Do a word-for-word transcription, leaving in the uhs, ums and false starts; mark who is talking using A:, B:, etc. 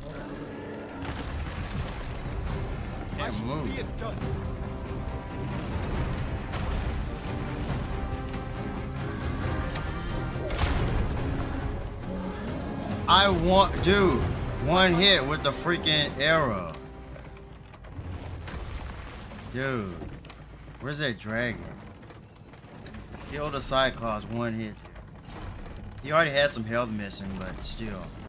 A: Can't move.
B: See it done.
A: I want, dude, one hit with the freaking arrow. Dude, where's that dragon? Kill the Cyclops, one hit. He already had some health missing, but still.